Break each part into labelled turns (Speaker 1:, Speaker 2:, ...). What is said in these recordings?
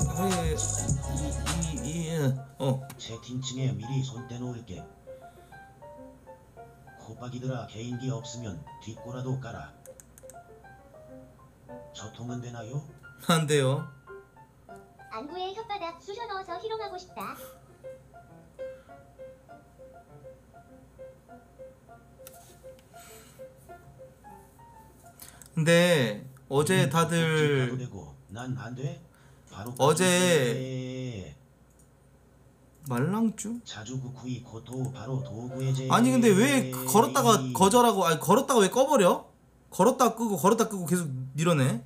Speaker 1: 채팅창에 미리 손 떼놓을게. 호박이들아 개인기 없으면 뒷꼬라도 깔아. 저통은 되나요?
Speaker 2: 안 돼요.
Speaker 3: 안구에 혓바닥 쑤셔 넣어서 희롱하고 싶다.
Speaker 2: 근데 어제 다들
Speaker 1: 난 안 돼. 바로
Speaker 2: 어제 말랑쭈?
Speaker 1: 자주 구쿠이 고토 바로 도구의 제.
Speaker 2: 아니 근데 왜 걸었다가 거절하고 아니 걸었다가 왜 꺼버려? 걸었다 끄고 계속 밀어내.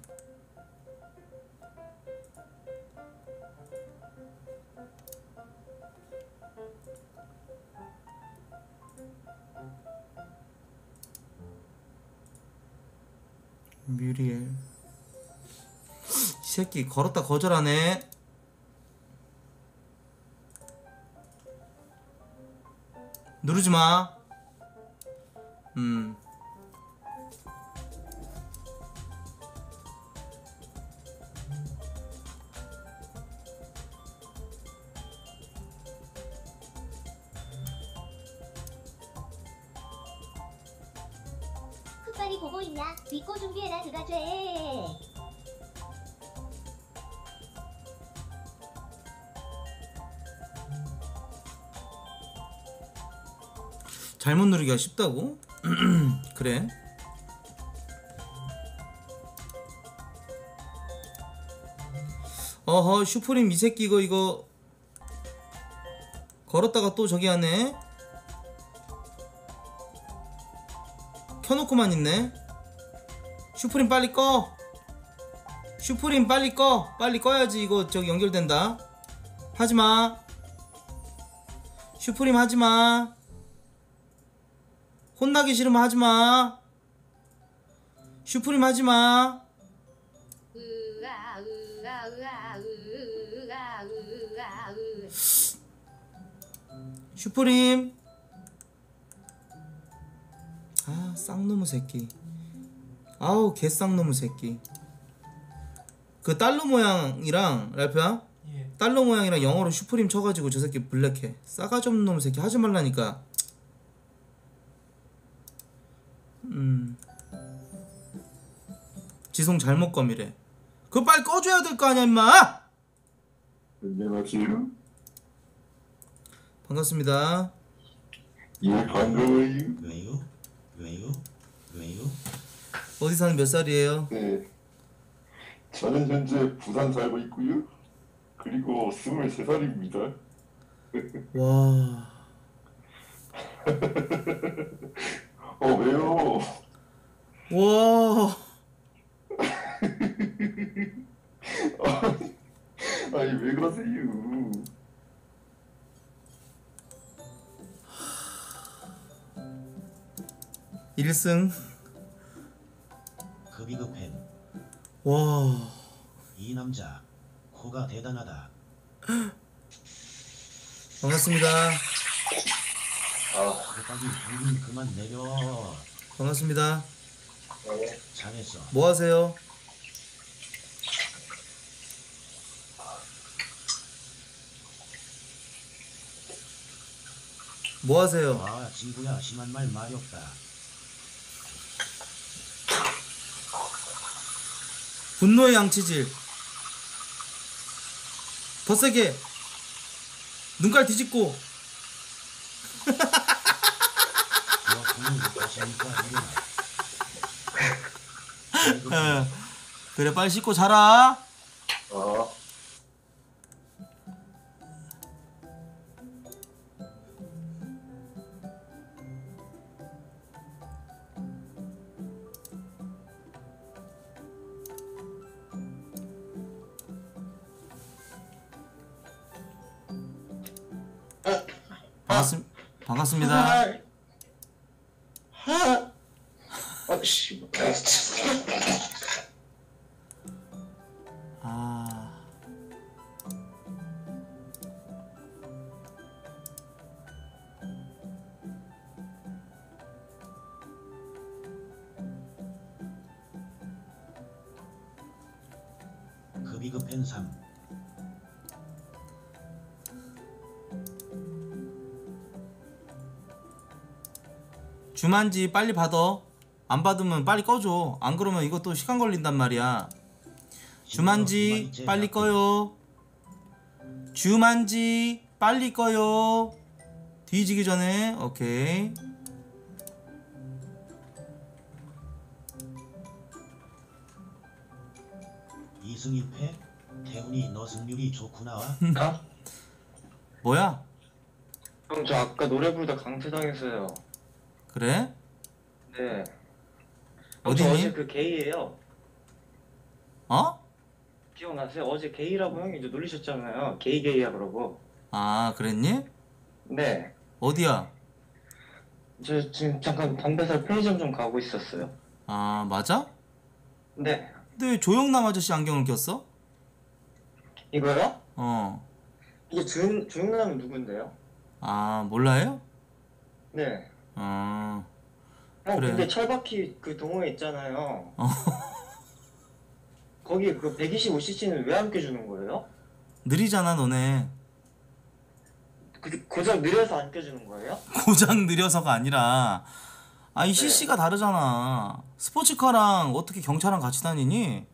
Speaker 2: 뮤리엘 이 새끼 걸었다 거절하네. 누르지마.
Speaker 3: 흑발이 보고 있냐? 믿고 준비해라 그가 죄.
Speaker 2: 잘못 누르기가 쉽다고? 그래. 어허 슈프림 이 새끼 이거 걸었다가 또 저기 하네. 켜놓고만 있네. 슈프림 빨리 꺼. 슈프림 빨리 꺼. 빨리 꺼야지. 이거 저기 연결된다. 하지마. 슈프림 하지마. 혼나기 싫으면 하지마. 슈프림 하지마. 슈프림. 아 쌍놈의 새끼. 아우 개 쌍놈의 새끼. 그 달러 모양이랑 랄프야? 예. 달러 모양이랑 영어로 슈프림 쳐가지고 저 새끼 블랙해. 싸가지 없는 놈의 새끼 하지 말라니까. 지송 잘못 검이래. 그거 빨리 꺼줘야 될 거 아니야 임마.
Speaker 4: 안녕하세요.
Speaker 2: 반갑습니다.
Speaker 4: 예 반가워요.
Speaker 1: 왜요?
Speaker 2: 어디 사는 몇 살이에요?
Speaker 4: 네. 저는 현재 부산 살고 있고요. 그리고 23살입니다.
Speaker 2: 와.
Speaker 4: 왜요?
Speaker 2: 와.
Speaker 4: 아니 왜 그러세요?
Speaker 2: 일승.
Speaker 1: 급이급행.
Speaker 2: 와.
Speaker 1: 이 남자 코가 대단하다.
Speaker 2: 반갑습니다.
Speaker 1: 호박이 당근 그만 내려.
Speaker 2: 반갑습니다.
Speaker 1: 잘했어.
Speaker 2: 뭐 하세요? 뭐 하세요?
Speaker 1: 아 친구야 심한 말 말이 없다.
Speaker 2: 분노의 양치질. 더 세게. 눈깔 뒤집고. 그래 빨리 씻고 자라. 반갑습니다.
Speaker 4: 씨.
Speaker 1: 급이급한 3.
Speaker 2: 주만지 빨리 받아. 안 받으면 빨리 꺼줘. 안 그러면 이것도 시간 걸린단 말이야. 주만지 빨리 꺼요. 주만지 빨리 꺼요. 뒤지기 전에. 오케이.
Speaker 1: 이승 1패? 태훈이 너 승률이 좋구나.
Speaker 5: 아?
Speaker 2: 뭐야?
Speaker 5: 형, 저 아까 노래 부르다 강퇴당했어요.
Speaker 2: 그래?
Speaker 5: 네.
Speaker 2: 어디니?
Speaker 5: 저 어제 그 게이예요.
Speaker 2: 어?
Speaker 5: 기억나세요? 어제 게이라고 형이 이제 놀리셨잖아요. 게이야 그러고.
Speaker 2: 아 그랬니?
Speaker 5: 네.
Speaker 2: 어디야?
Speaker 5: 저 지금 잠깐 담배 살 편의점 좀 가고 있었어요.
Speaker 2: 아 맞아?
Speaker 5: 네.
Speaker 2: 근데 왜 조영남 아저씨 안경을 꼈어?
Speaker 5: 이거요?
Speaker 2: 어.
Speaker 5: 이게 조용남은 누군데요?
Speaker 2: 아 몰라요?
Speaker 5: 네.
Speaker 2: 어.
Speaker 5: 형
Speaker 2: 그래.
Speaker 5: 근데 철바퀴 그 동호회 있잖아요.
Speaker 2: 어.
Speaker 5: 거기 그 125cc는 왜 안 껴주는 거예요?
Speaker 2: 느리잖아 너네.
Speaker 5: 고작 느려서 안 껴주는 거예요?
Speaker 2: 고작 느려서가 아니라 이 CC가 다르잖아. 스포츠카랑 어떻게 경차랑 같이 다니니?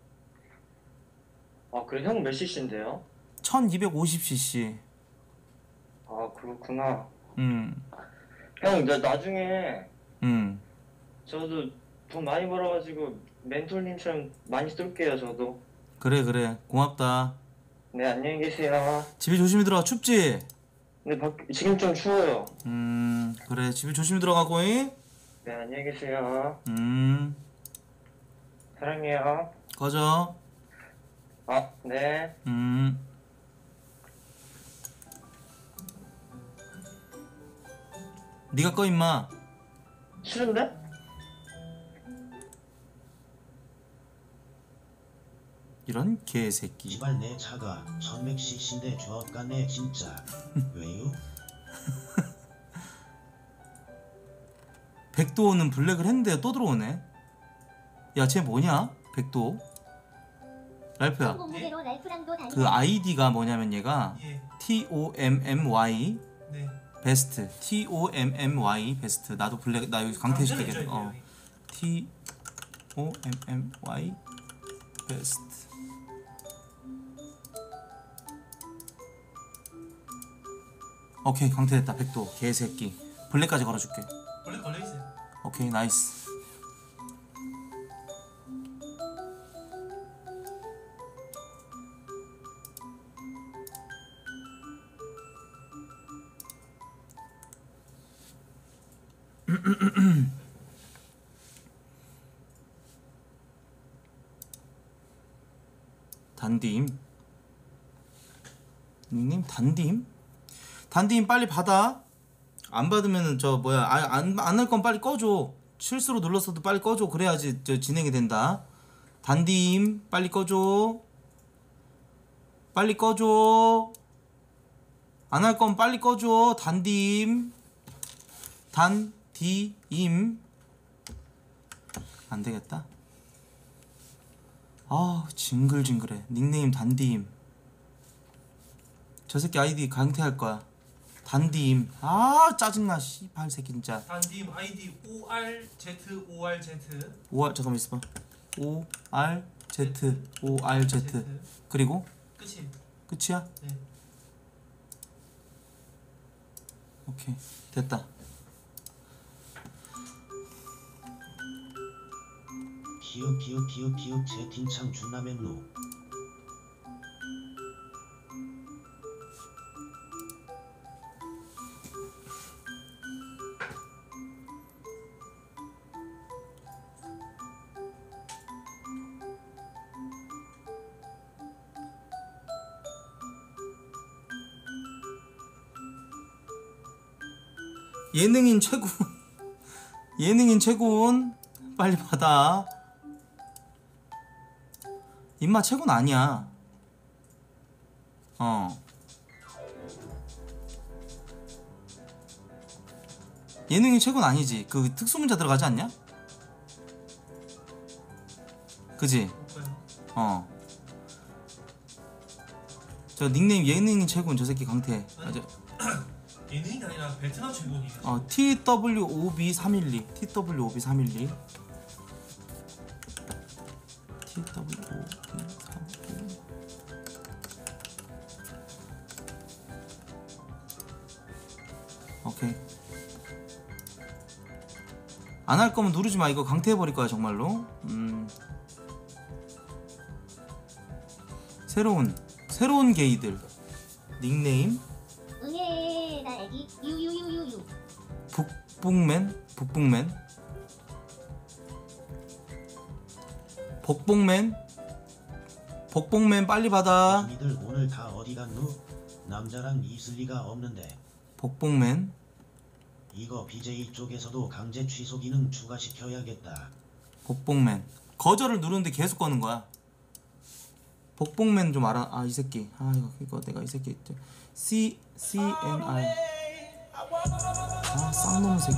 Speaker 5: 아 그래 형 몇 cc인데요?
Speaker 2: 1250cc.
Speaker 5: 아 그렇구나.
Speaker 2: 음.
Speaker 5: 형 나중에
Speaker 2: 음.
Speaker 5: 저도 돈 많이 벌어가지고 멘토님처럼 많이 쏠게요 저도.
Speaker 2: 그래 고맙다.
Speaker 5: 네 안녕히 계세요.
Speaker 2: 집에 조심히 들어가. 춥지?
Speaker 5: 근데 지금 좀 추워요.
Speaker 2: 그래 집에 조심히 들어가고. 잉?
Speaker 5: 네 안녕히 계세요. 사랑해요.
Speaker 2: 꺼져.
Speaker 5: 아 네.
Speaker 2: 네가 꺼 임마.
Speaker 5: 싫은데?
Speaker 2: 이런 개새끼.
Speaker 1: 지발 내 차가 1100cc인데 저가네 진짜. 왜요?
Speaker 2: 백도는 블랙을 했는데 또 들어오네. 야 쟤 뭐냐? 백도. 랄프야
Speaker 3: 공무대로 랄프랑도 다니.
Speaker 2: 그 아이디가 뭐냐면 얘가
Speaker 6: 예.
Speaker 2: TOMMY
Speaker 6: 네.
Speaker 2: 베스트. TOMMY 베스트. 나도 블랙 나 여기 강퇴시키겠다. TOMMY 베스트. 오케이 강퇴됐다. 백도 개새끼. 블랙까지 걸어줄게.
Speaker 6: 원래 걸려 있어요.
Speaker 2: 오케이 나이스. 단디임. 닉네임 단디임? 단디임 빨리 받아. 안 받으면은 저 뭐야 안 할 건 빨리 꺼줘. 실수로 눌렀어도 빨리 꺼줘. 그래야지 저 진행이 된다. 단디임 빨리 꺼줘. 빨리 꺼줘. 안 할 건 빨리 꺼줘. 단디임. 단디임. 안 되겠다. 아 징글징글해. 닉네임 단디임. 저 새끼 아이디 강퇴할 거야. 단디임. 아 짜증나 씨발 새끼 진짜.
Speaker 6: 단님 아이디 ORZ ORZ.
Speaker 2: OR 잠깐만 있어봐. ORZ 그리고
Speaker 6: 끝이.
Speaker 2: 끝이야?
Speaker 6: 네.
Speaker 2: 오케이 됐다.
Speaker 1: 피읍 채팅창 존나 맨로.
Speaker 2: 예능인 최고. 예능인 최고는 빨리 받아. 임마 최고는 아니야. 예능인 최고는 아니지. 그 특수문자 들어가지 않냐? 그지?
Speaker 6: 뭐요?
Speaker 2: 저 닉네임 예능인 최고는 저 새끼 강태.
Speaker 6: 예능이 아니라 베트남 최고님이죠.
Speaker 2: TWOB312 TWOB312 오케이. 안 할 거면 누르지 마. 이거 강퇴해 버릴 거야 정말로. 새로운 게이들 닉네임
Speaker 3: 응애 나 애기 유유유유유.
Speaker 2: 북북맨 복복맨 빨리 받아.
Speaker 1: 니들 오늘 다 어디 갔누? 남자랑 있을 리가 없는데.
Speaker 2: 복복맨
Speaker 1: 이거 BJ 쪽에서도 강제 취소 기능 추가시켜야겠다.
Speaker 2: 복복맨 거절을 누르는데 계속 거는 거야. 복복맨 좀 알아. 아 이 새끼. 아 이거 내가 이 새끼 CNR. 아 쌍놈 새끼.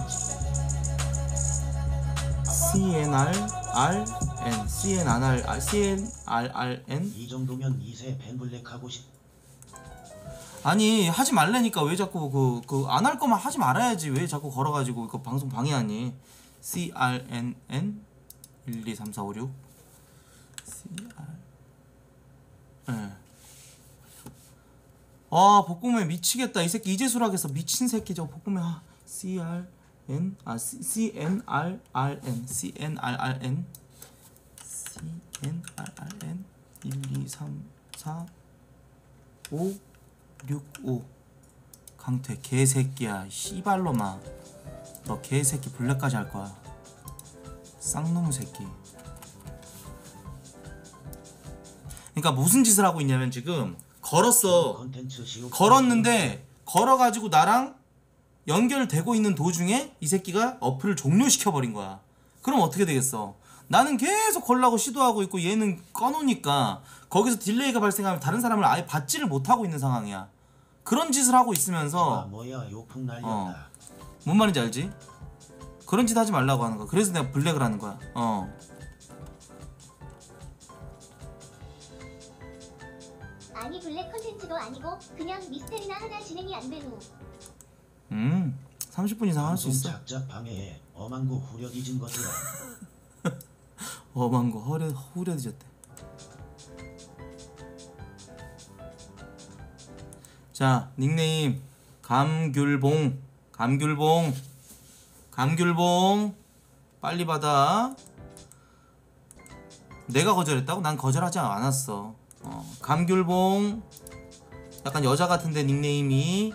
Speaker 2: CNRRN.
Speaker 1: 이 정도면 2세 팬블랙 하고 싶.
Speaker 2: 아니 하지 말라니까 왜 자꾸 그 안 할 거면 하지 말아야지. 왜 자꾸 걸어가지고 이거 방송 방해하니. CRNN 1 2 3 4 5 6 CR. 예. 아 복공맨 미치겠다. 이 새끼 이제술 하겠어. 미친 새끼 저거 복공맨. 아 CRN CNRRN 1 2 3 4 5 6 5 강퇴 개새끼야. 씨발로마 너 개새끼 블랙까지 할 거야. 쌍놈의 새끼. 그러니까 무슨 짓을 하고 있냐면 지금 걸었는데 걸어가지고 나랑 연결되고 있는 도중에 이 새끼가 어플을 종료시켜버린 거야. 그럼 어떻게 되겠어? 나는 계속 걸라고 시도하고 있고 얘는 꺼놓으니까 거기서 딜레이가 발생하면 다른 사람을 아예 받지를 못하고 있는 상황이야. 그런 짓을 하고 있으면서
Speaker 1: 뭐야 요풍 날렸다.
Speaker 2: 뭔 말인지 알지? 그런 짓 하지 말라고 하는 거야. 그래서 내가 블랙을 하는 거야.
Speaker 3: 아니 블랙 컨텐츠도 아니고 그냥 미스테리나 하나 진행이 안 되누.
Speaker 2: 30분 이상 할 수 있어.
Speaker 1: 작작 방해해. 어망고 후려 뒤진 것들아.
Speaker 2: 어망고 후려 뒤졌대. 자 닉네임 감귤봉 빨리 받아. 내가 거절했다고? 난 거절하지 않았어. 감귤봉 약간 여자 같은데 닉네임이.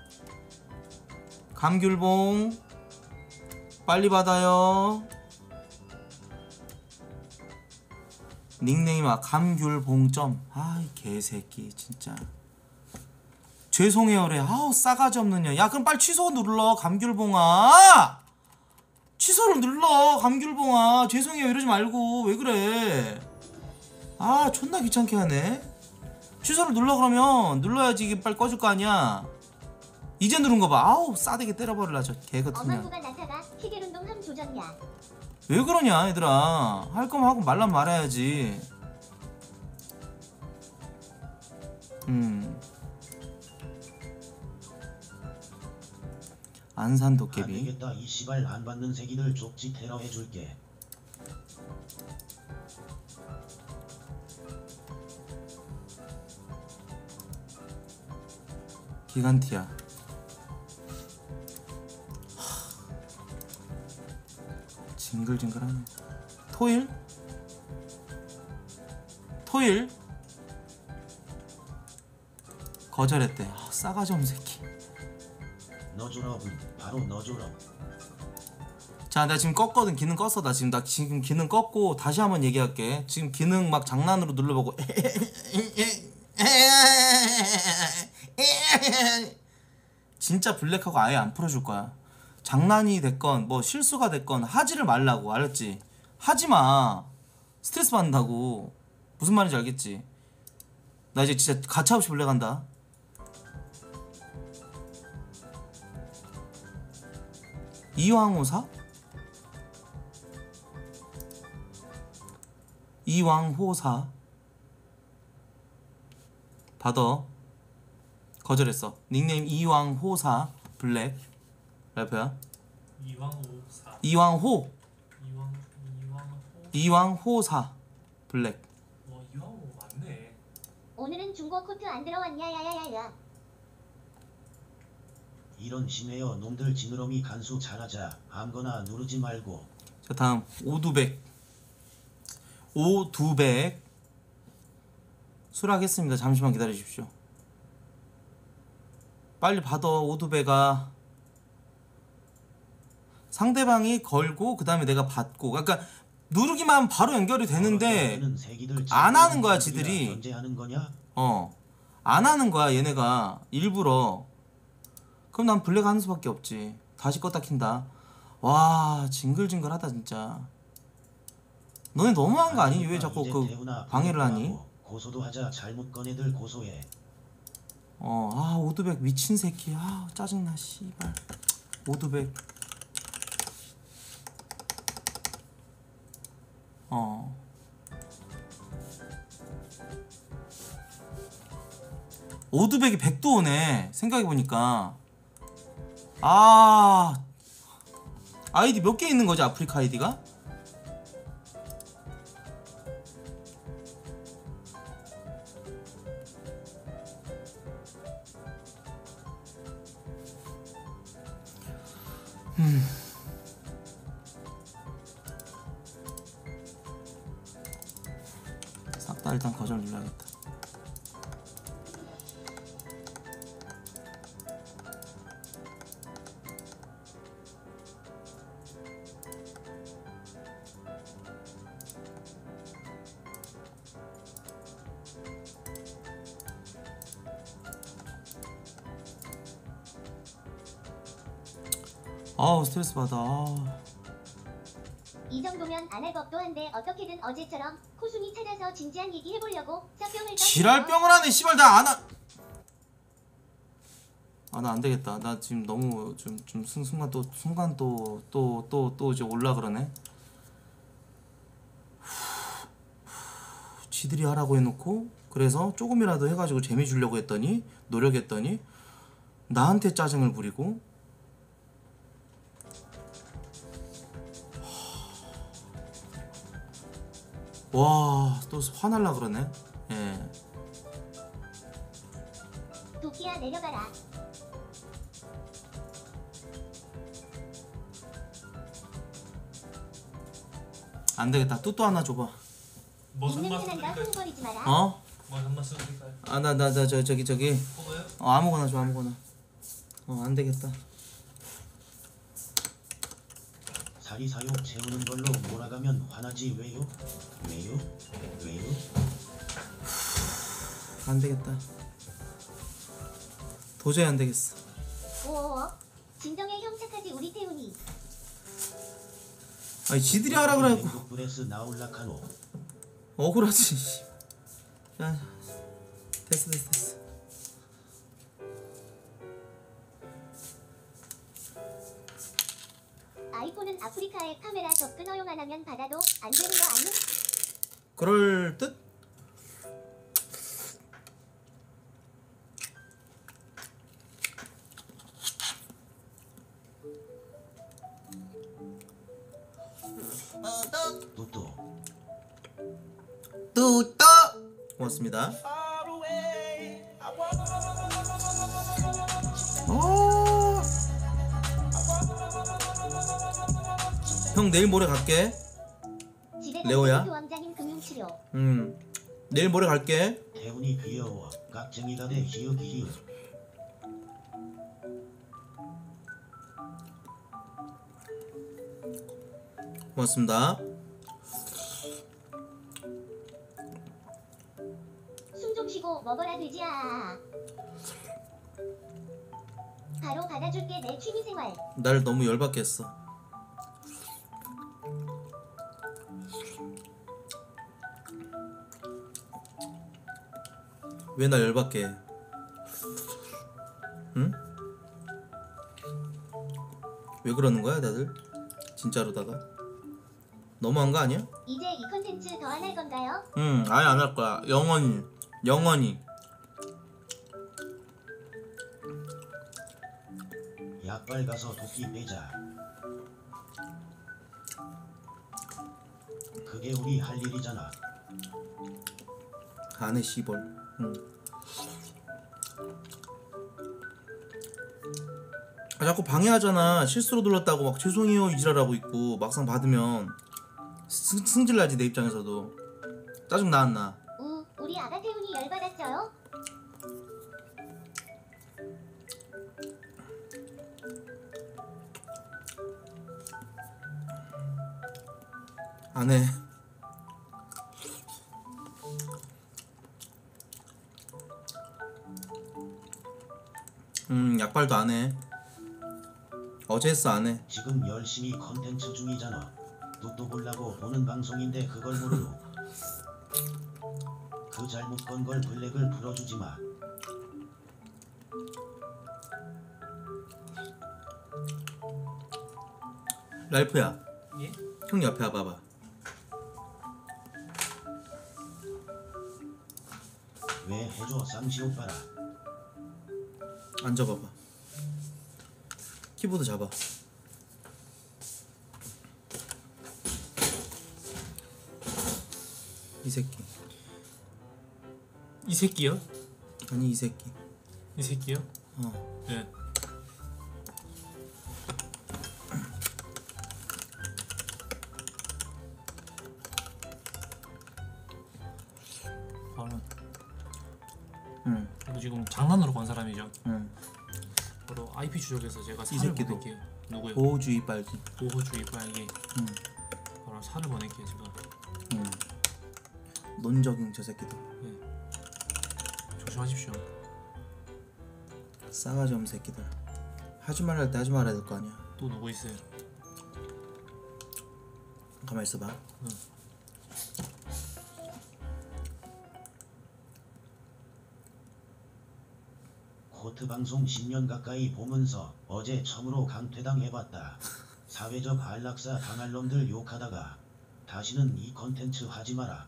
Speaker 2: 감귤봉 빨리 받아요. 닉네임 감귤봉점. 아이 개새끼 진짜. 죄송해요래. 아우 싸가지 없는 년. 야 그럼 빨리 취소 눌러 감귤봉아. 취소를 눌러 감귤봉아. 죄송해요 이러지 말고. 왜 그래. 아 존나 귀찮게 하네. 취소를 눌러. 그러면 눌러야지 이게 빨리 꺼질 거 아니야. 이제 누른 거 봐. 아우 싸대기 때려버릴라 저 개같은 년.
Speaker 3: 어망구가 나타가 희길운동 함 조졌냐.
Speaker 2: 왜 그러냐 얘들아. 할 거면 하고 말란 말아야지. 안산 도깨비.
Speaker 1: 안되겠다. 이 씨발 안 받는 새끼들 쪽지 테러 해줄게.
Speaker 2: 기간티야. 징글징글하네. 토일 거절했대. 싸가지 없는 새끼.
Speaker 1: 너줘라 바로 너줘라.
Speaker 2: 자, 나 지금 껐거든. 기능 껐어. 나 지금 기능 껐고 다시 한번 얘기할게. 지금 기능 막 장난으로 눌러보고 진짜 블랙하고 아예 안 풀어줄 거야. 장난이 됐건 뭐 실수가 됐건 하지를 말라고. 알았지? 하지마. 스트레스 받는다고. 무슨 말인지 알겠지? 나 이제 진짜 가차없이 블랙한다. 이왕호사? 이왕호사 받아. 거절했어. 닉네임 이왕호사 블랙. 랄프야.
Speaker 6: 이왕호사.
Speaker 2: 이왕호.
Speaker 6: 이왕호.
Speaker 2: 이왕호사 블랙.
Speaker 6: 이왕호 맞네.
Speaker 3: 오늘은 중고 코트 안 들어왔냐 야야야야.
Speaker 1: 이런 심해요 놈들 지느러미 간수 잘하자. 아무거나 누르지 말고.
Speaker 2: 자 다음 오두백. 오두백. 수락했습니다. 잠시만 기다리십시오. 빨리 받아. 오두백아. 상대방이 걸고 그 다음에 내가 받고. 그러니까 누르기만 하면 바로 연결이 되는데 안 하는 거야 지들이.
Speaker 1: 견제하는 거냐?
Speaker 2: 안 하는 거야 얘네가 일부러. 그럼 난 블랙 하는 수밖에 없지. 다시 껐다 킨다. 와 징글징글하다 진짜. 너네 너무한 거 아니? 왜 자꾸 그 방해를 하니?
Speaker 1: 고소도 하자. 잘못 건 애들 고소해.
Speaker 2: 아 오두백 미친 새끼. 아 짜증나 씨발. 오두백. 오두백이 100도 오네 생각해보니까. 아이디 몇 개 있는 거지 아프리카 아이디가? 싹 다 일단 거절 눌러야겠다. 아우 스트레스 받아.
Speaker 3: 이 정도면 안 할 법도 한데 어떻게든 어제처럼 코순이 찾아서 진지한 얘기 해보려고 샷병을
Speaker 2: 지랄병을 하네 씨발. 나 안 하. 나 안 되겠다. 나 지금 너무 좀 순간 또 이제 올라 그러네. 지들이 하라고 해놓고 그래서 조금이라도 해가지고 재미 주려고 했더니 노력했더니 나한테 짜증을 부리고. 와, 또 화날라 그러네. 예.
Speaker 3: 도끼야 내려가라.
Speaker 2: 안 되겠다. 뚜또 하나 줘봐.
Speaker 6: 뭐
Speaker 3: 입냄새
Speaker 6: 선물
Speaker 3: 난다.
Speaker 6: 드릴까요?
Speaker 3: 흥거리지 마라.
Speaker 2: 어?
Speaker 6: 뭐 선물 드릴까요?
Speaker 2: 저기.
Speaker 6: 뭐가요?
Speaker 2: 아무거나 줘, 아무거나. 안 되겠다.
Speaker 1: 사리사욕 채우는 걸로 몰아가면 화나지 왜요?
Speaker 2: 안 되겠다. 도저히 안 되겠어.
Speaker 3: 오오오. 진정해 형 착하지 우리 태훈이.
Speaker 2: 아니 지들이 하라 그래갖고
Speaker 1: 브레스 나올라카노.
Speaker 2: 억울하지. 야, 됐어.
Speaker 3: 아이폰은 아프리카에 카메라 접근 허용 안 하면 받아도 안 되는 거 아니?
Speaker 2: 그럴 듯? 뚜또 고맙습니다. 형 내일 모레 갈게. 레오야?
Speaker 3: 왕장인 금융치료.
Speaker 2: 내일 모레 갈게.
Speaker 1: 태훈이 귀여워. 깍쟁이가네 히읗.
Speaker 2: 고맙습니다.
Speaker 3: 숨 좀 쉬고 먹어라 돼지야. 바로 받아줄게 내 취미생활.
Speaker 2: 날 너무 열받게 했어. 왜 날 열받게 해? 응? 왜 그러는 거야 다들? 진짜로다가 너무한 거 아니야?
Speaker 3: 이제 이 컨텐츠 더 안 할 건가요?
Speaker 2: 아예 안 할 거야. 영원히
Speaker 1: 약발 가서 도끼 빼자. 그게 우리 할 일이잖아.
Speaker 2: 안해 씨벌. 응. 아, 자꾸 방해하잖아. 실수로 눌렀다고 막 죄송해요 이지랄하고 있고 막상 받으면 승질나지 내 입장에서도. 짜증 나 안 나?
Speaker 3: 우리 아가 태훈이 열받았어요.
Speaker 2: 안 해. 약발도 안 해. 어제 했어 안 해.
Speaker 1: 지금 열심히 컨텐츠 중이잖아. 뚝도 보려고 보는 방송인데 그걸 모르고. 그 잘못 건 걸 블랙을 풀어주지 마.
Speaker 2: 랄프야.
Speaker 6: 예?
Speaker 2: 형 옆에 와봐봐.
Speaker 1: 왜 해줘 쌍시 오빠라.
Speaker 2: 앉아봐봐. 키보드 잡아. 이 새끼.
Speaker 6: 이 새끼요?
Speaker 2: 아니 이 새끼.
Speaker 6: 이 새끼요?
Speaker 2: 어.
Speaker 6: 예. 바로
Speaker 2: 응.
Speaker 6: 이거 지금 장난으로 건 사람이죠.
Speaker 2: 응.
Speaker 6: 바로 IP 추적해서 제가
Speaker 2: 이
Speaker 6: 살을
Speaker 2: 새끼도.
Speaker 6: 보낼게요. 누구요?
Speaker 2: 보호주의 빨기.
Speaker 6: 보호주의 빨기.
Speaker 2: 응.
Speaker 6: 바로 살을 보낼게요 제가.
Speaker 2: 응. 논적인 저 새끼도.
Speaker 6: 조심하십시오.
Speaker 2: 싸가지 없는 새끼들. 하지 말할 때 하지 말아야 될 거 아니야.
Speaker 6: 또 누구 있어요?
Speaker 2: 가만 있어봐.
Speaker 6: 응.
Speaker 1: 코트 방송 10년 가까이 보면서 어제 처음으로 강퇴당 해봤다. 사회적 안락사 당할 놈들 욕하다가 다시는 이 컨텐츠 하지 마라.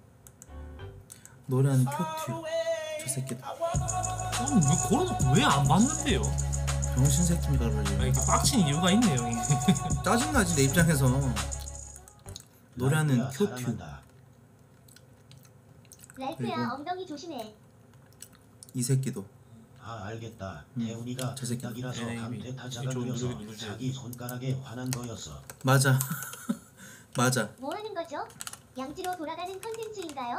Speaker 2: 노래하는 큐튜. 저 새끼들.
Speaker 6: 아니 왜 그런 왜안 봤는데요?
Speaker 2: 병신 새끼인가
Speaker 6: 아,
Speaker 2: 그러지.
Speaker 6: 이게 빡친 이유가 있네요. 형이.
Speaker 2: 짜증나지 내 입장에서. 노래하는
Speaker 1: 랄프야,
Speaker 2: 큐튜.
Speaker 1: 사랑한다.
Speaker 3: 랄프야
Speaker 2: 그리고-
Speaker 3: 엉덩이 조심해.
Speaker 2: 이 새끼도.
Speaker 1: 아 알겠다. 태훈이가
Speaker 2: 저 새끼.
Speaker 1: 딱이라서
Speaker 6: 네네,
Speaker 1: 강퇴 타자가
Speaker 6: 이쪽
Speaker 1: 되어서
Speaker 6: 누르지.
Speaker 1: 자기 손가락에 화난 거였어.
Speaker 2: 맞아. 맞아.
Speaker 3: 뭐 하는 거죠? 양지로 돌아가는 컨텐츠인가요?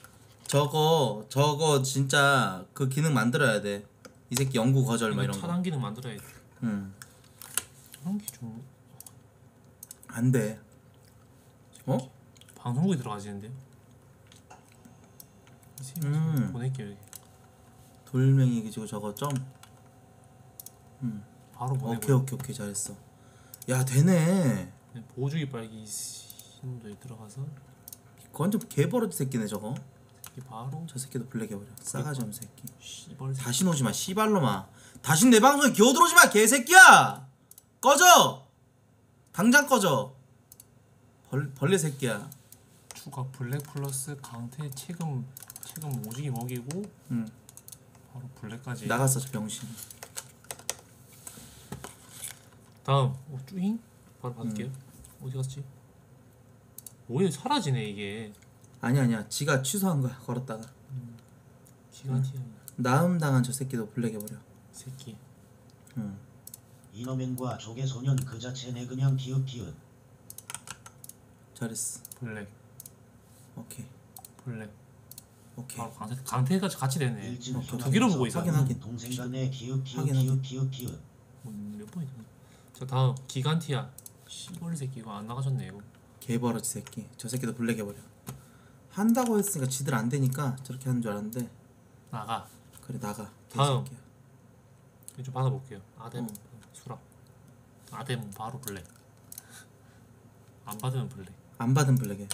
Speaker 2: 저거 진짜 그 기능 만들어야 돼. 이 새끼 영구 거절 막
Speaker 6: 이거
Speaker 2: 이런 거.
Speaker 6: 차단 기능 만들어야 돼.
Speaker 2: 응.
Speaker 6: 그런 게 좀
Speaker 2: 안 돼. 어?
Speaker 6: 방송국에 들어가지는데요. 이 새끼 보낼게요. 여기.
Speaker 2: 돌멩이 기지고 저거 점.
Speaker 6: 바로 보내고.
Speaker 2: 오케이 잘했어. 야 되네.
Speaker 6: 보호주의 빨기 신도에 들어가서
Speaker 2: 완전 개버러지 새끼네 저거.
Speaker 6: 이게 바로
Speaker 2: 저 새끼도 블랙 해버려. 싸가지 없는 새끼.
Speaker 6: 씨발
Speaker 2: 다시 오지 마 씨발로마. 다시 내 방송에 기어들어오지 마 개새끼야. 꺼져. 당장 꺼져. 벌레 새끼야.
Speaker 6: 추가 블랙 플러스 강퇴 체금 오지게 먹이고
Speaker 2: 응.
Speaker 6: 바로 블랙까지.
Speaker 2: 나갔어 저 병신.
Speaker 6: 다음 쭈잉 바로 받을게요. 어디 갔지? 뭐야 사라지네 이게.
Speaker 2: 아니야. 지가 취소한 거야 걸었다가.
Speaker 6: 기간티야
Speaker 2: 나음 당한 저 새끼도 블랙 해버려.
Speaker 6: 새끼.
Speaker 2: 응.
Speaker 1: 이놈엔과 조개소년 그 자체네 그냥 기웃기웃.
Speaker 2: 잘했어.
Speaker 6: 블랙
Speaker 2: 오케이.
Speaker 6: 바로 강퇴가 같이 되네.
Speaker 1: 일진
Speaker 2: 오케이.
Speaker 6: 두 개로 보고 있어.
Speaker 2: 확인.
Speaker 1: 동생 간에 기웃기웃
Speaker 2: 확인.
Speaker 1: 기웃기웃.
Speaker 6: 몇 번이야? 자 다음 기간티야. 씨벌 새끼 이거 안 나가셨네 이거.
Speaker 2: 개버러지 새끼. 저 새끼도 블랙 해버려. 한다고 했으니까 지들 안 되니까 저렇게 하는 줄 알았는데
Speaker 6: 나가.
Speaker 2: 그래 나가.
Speaker 6: 다음.
Speaker 2: 개새끼야.
Speaker 6: 이거 좀 받아볼게요. 아데몬 수락. 아데몬 바로 블랙. 안 받으면 블랙.
Speaker 2: 안 받은 블랙에.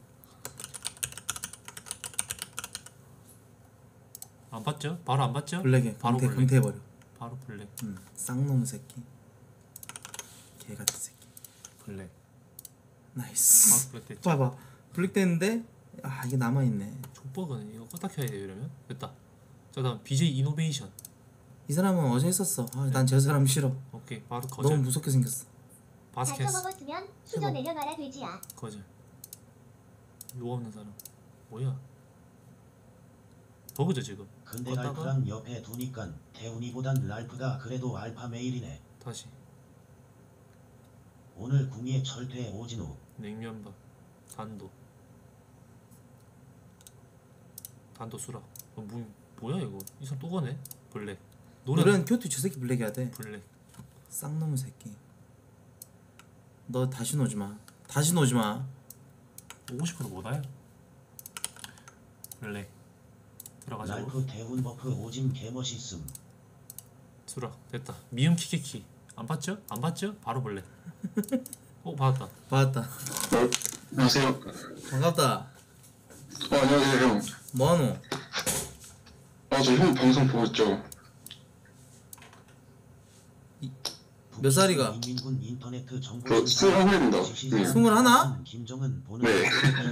Speaker 6: 안 받죠? 바로 안 받죠?
Speaker 2: 블랙에
Speaker 6: 바로 블랙.
Speaker 2: 강퇴해버려.
Speaker 6: 바로 블랙.
Speaker 2: 쌍놈 새끼. 개같은 새끼.
Speaker 6: 블랙.
Speaker 2: 나이스.
Speaker 6: 바로 블랙 됐죠?
Speaker 2: 봐봐. 블랙 됐는데 아 이게 남아있네.
Speaker 6: 족버그는 이거 껐다 켜야 돼요 이러면? 됐다. 자 다음 BJ 이노베이션.
Speaker 2: 이 사람은 어제 했었어. 아, 난 저 사람 싫어.
Speaker 6: 오케이 바로 거절.
Speaker 2: 너무 무섭게 생겼어.
Speaker 3: 다
Speaker 6: 바스켓
Speaker 3: 처먹었으면 수저
Speaker 2: 해봐.
Speaker 3: 내려놔라 돼지야.
Speaker 6: 거절. 요 없는 사람 뭐야? 버그죠 지금.
Speaker 1: 근데
Speaker 6: 걷다가?
Speaker 1: 랄프랑 옆에 두니깐 태훈이보단 랄프가 그래도 알파 메일이네.
Speaker 6: 다시
Speaker 1: 오늘 궁예 철퇴 오진우.
Speaker 6: 냉면밥 단도 수락. 뭐야 이거? 이 사람 또 거네? 블랙.
Speaker 2: 노래는 큐티 저 새끼 블랙 해야 돼.
Speaker 6: 블랙.
Speaker 2: 쌍놈의 새끼. 너 다시 오지 마. 다시 오지 마.
Speaker 6: 오고 싶어도 못 와요. 블랙. 들어가자고.
Speaker 1: 랄프 태훈 버프 오짐 개멋있음.
Speaker 6: 수락 됐다. 미음 키키키. 안 봤죠? 안 봤죠? 바로 블랙. 받았다.
Speaker 2: 받았다.
Speaker 4: 안녕하세요.
Speaker 2: 반갑다.
Speaker 4: 안녕하세요 형.
Speaker 2: 뭐하노?
Speaker 4: 저 형 방송 보고 있죠.
Speaker 2: 몇 살이가?
Speaker 1: 인민군 인터넷 정보.
Speaker 4: 저 21입니다. 네.
Speaker 2: 21?
Speaker 1: 김정은 보는.
Speaker 4: 네.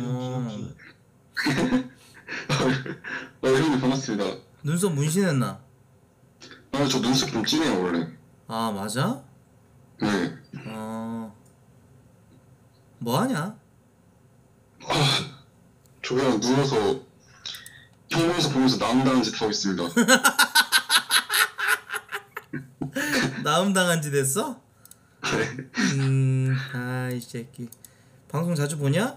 Speaker 4: 형님 반갑습니다.
Speaker 2: 눈썹 문신했나?
Speaker 4: 저 눈썹 좀 진해요 원래.
Speaker 2: 아 맞아?
Speaker 4: 네.
Speaker 2: 뭐하냐?
Speaker 4: 저 그냥 누워서 형 방송 보면서 남다른 짓 하고 있습니다.
Speaker 2: 나음당한 짓 했어?
Speaker 4: 네.
Speaker 2: 아이 새끼. 방송 자주 보냐?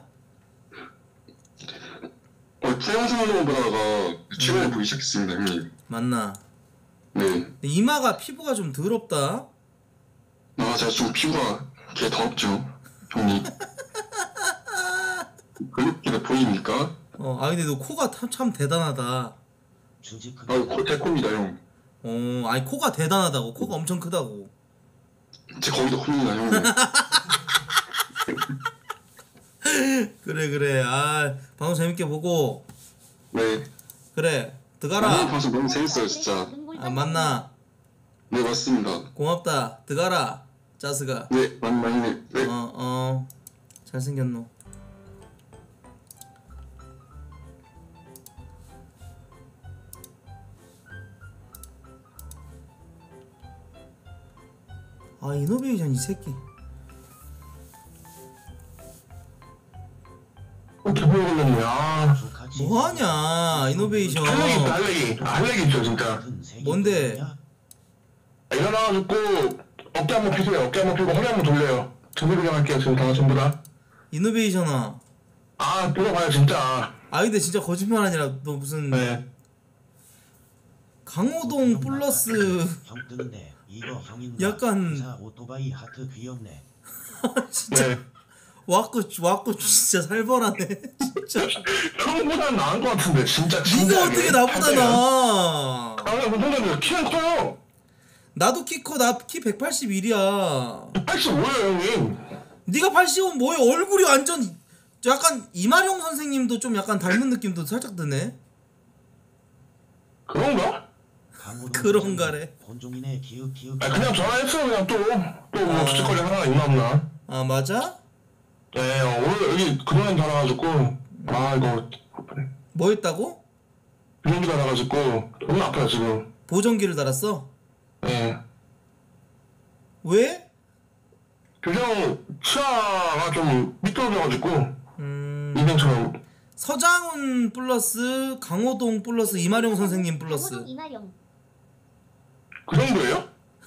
Speaker 4: 태양성을 보다가 최근에 보기 시작했습니다 형님.
Speaker 2: 맞나?
Speaker 4: 네.
Speaker 2: 근데 이마가 피부가 좀 더럽다.
Speaker 4: 제가 좀 피부가 개 더럽죠 형님. 그렇게 보입니까?
Speaker 2: 근데 너 코가 참 대단하다.
Speaker 1: 주직
Speaker 4: 코 대코입니다 형.
Speaker 2: 아니 코가 대단하다고. 코가 엄청 크다고.
Speaker 4: 제 거기도 큽니다 형님.
Speaker 2: 그래. 아 방송 재밌게 보고.
Speaker 4: 네.
Speaker 2: 그래
Speaker 4: 형님
Speaker 2: 들어가라.
Speaker 4: 방송 너무 재밌어요 진짜.
Speaker 2: 아 맞나?
Speaker 4: 네 맞습니다.
Speaker 2: 고맙다. 들어가라 짜스가.
Speaker 4: 네 맞나 형님. 네.
Speaker 2: 잘생겼노. 아 이노베이션 이 새끼.
Speaker 7: 기분이 걸렸네.
Speaker 2: 뭐하냐 이노베이션.
Speaker 7: 할래기 있죠 진짜.
Speaker 2: 뭔데?
Speaker 7: 일어나가지고 어깨 한번 피세요. 어깨 한번 피고 허리 한번 돌려요. 전부 그냥 할게요 지금 다 전부 다.
Speaker 2: 이노베이션아.
Speaker 7: 들어봐요 진짜.
Speaker 2: 근데 진짜 거짓말 아니라 너 무슨
Speaker 7: 네.
Speaker 2: 강호동 플러스
Speaker 1: 형 뜨는데 이거 형인.
Speaker 2: 약간
Speaker 1: 오토바이 하트 귀엽네.
Speaker 2: 진짜
Speaker 7: 네.
Speaker 2: 와꾸 진짜 살벌하네. 진짜.
Speaker 7: 형보다는 나은 것 같은데 진짜.
Speaker 2: 네가 어떻게 나보다 나?
Speaker 7: 형님 키는 커요.
Speaker 2: 나도 키 커. 나 키 181이야.
Speaker 7: 85예요 형님.
Speaker 2: 네가 85은 뭐야? 얼굴이 완전 약간 이마룡 선생님도 좀 약간 닮은 느낌도 살짝 드네.
Speaker 7: 그런가?
Speaker 2: 그런가래.
Speaker 1: 본종이네 기읍.
Speaker 7: 그냥 전화했어요 그냥 또뭐 주책거리 하나 있나 없나.
Speaker 2: 아 맞아?
Speaker 7: 네 오늘 여기 그동안 달아가지고 이거
Speaker 2: 뭐 했다고?
Speaker 7: 비행기 달아가지고 너무 아파요 지금.
Speaker 2: 보정기를 달았어?
Speaker 7: 네.
Speaker 2: 왜?
Speaker 7: 교정 치아가 좀 미끄러져가지고 인생처럼.
Speaker 2: 서장훈 플러스 강호동 플러스 이마룡 선생님 플러스.
Speaker 3: 강호동 이마룡.
Speaker 7: 그 정도예요?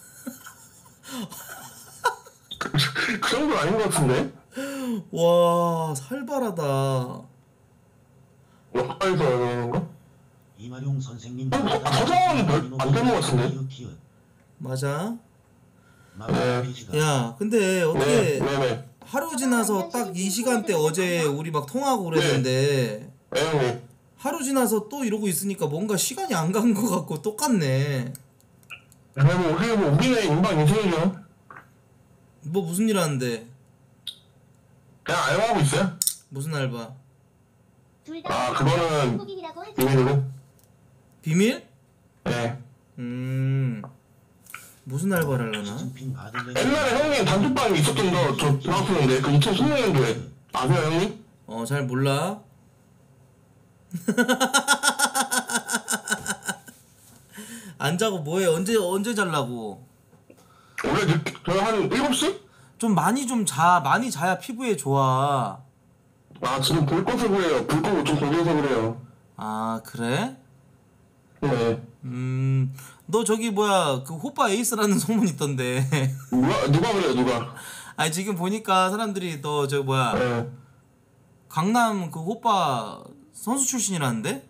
Speaker 7: 그 정도 아닌 것 같은데?
Speaker 2: 와 살벌하다.
Speaker 7: 가까이서 그러는 거?
Speaker 1: 이마룡 선생님.
Speaker 7: 서장훈은 안 되는 것 같은데?
Speaker 2: 맞아.
Speaker 7: 네.
Speaker 2: 야 근데 어떻게
Speaker 7: 네네.
Speaker 2: 하루 지나서 딱 이 시간대 어제 우리 막 통화하고 그랬는데
Speaker 7: 네 형님.
Speaker 2: 하루 지나서 또 이러고 있으니까 뭔가 시간이 안 간 것 같고 똑같네.
Speaker 7: 우리네 인방 인생이죠.
Speaker 2: 뭐 무슨 일 하는데?
Speaker 7: 그냥 알바하고 있어요.
Speaker 2: 무슨 알바?
Speaker 3: 둘다
Speaker 7: 그거는
Speaker 3: 한국인이라고 하지.
Speaker 7: 비밀로.
Speaker 2: 비밀?
Speaker 7: 네.
Speaker 2: 무슨 알바를 하려나?
Speaker 7: 옛날에 형님 단톡방이 있었던 저 나왔었는데 그 2016년도에 아세요 형님?
Speaker 2: 잘 몰라. 안 자고 뭐해? 언제 잘라고?
Speaker 7: 원래 한 7시?
Speaker 2: 좀 많이 좀 자. 많이 자야 피부에 좋아.
Speaker 7: 아, 지금 불 꺼서 그래요. 불 끄고 좀 졸려서 그래요.
Speaker 2: 아, 그래?
Speaker 7: 네.
Speaker 2: 너 저기 뭐야 그 호빠 에이스라는 소문 있던데.
Speaker 7: 누가 그래요, 누가?
Speaker 2: 아니 지금 보니까 사람들이 너 저 뭐야
Speaker 7: 네.
Speaker 2: 강남 그 호빠 선수 출신이라는데?